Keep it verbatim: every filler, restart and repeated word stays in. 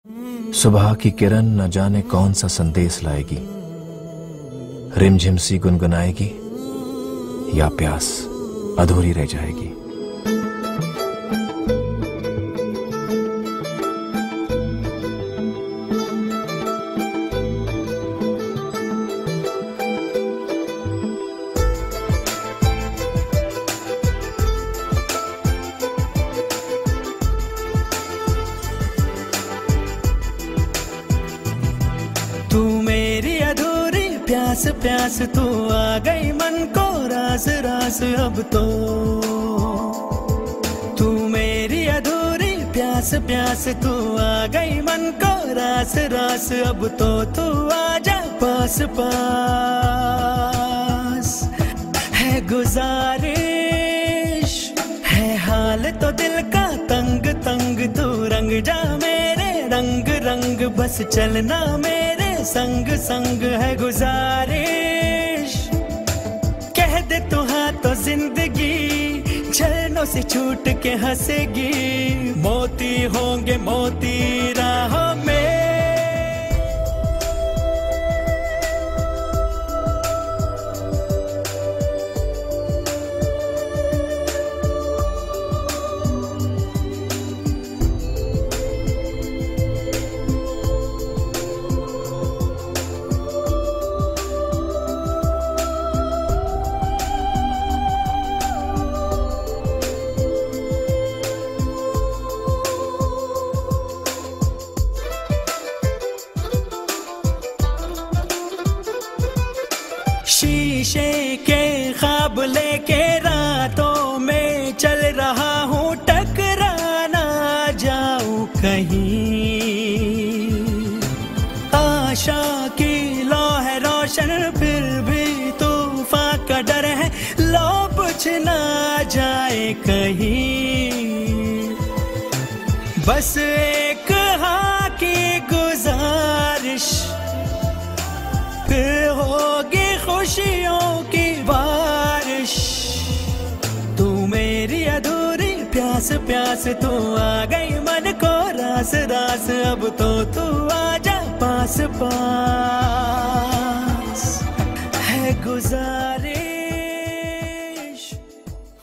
सुबह की किरण न जाने कौन सा संदेश लाएगी, रिमझिम सी गुनगुनाएगी या प्यास अधूरी रह जाएगी। तू मेरी अधूरी प्यास प्यास तू आ गई मन को रास रास अब तो। तू मेरी अधूरी प्यास प्यास तू आ गई मन को रास रास अब तो। तू आजा पास पास है गुजारिश है हाल तो दिल का तंग तंग। तू रंग जा मेरे रंग रंग बस चलना मेरे संग संग है गुजारिश। कह दे तू हाँ तो जिंदगी झरनों से छूट के हंसेगी। मोती होंगे मोती राहों में। शीशे के ख्वाब लेके रातों में चल रहा हूँ, टकरा ना जाऊं कहीं। आशा की लौ है रोशन फिर भी तूफान का डर है, लो बुझ ना जाए कहीं। बस एक हाँ की गुजारिश फिर होगी खुशियों की बारिश। तू मेरी अधूरी प्यास प्यास तू आ गई मन को रास रास अब तो। तू आजा पास पास है गुजारिश।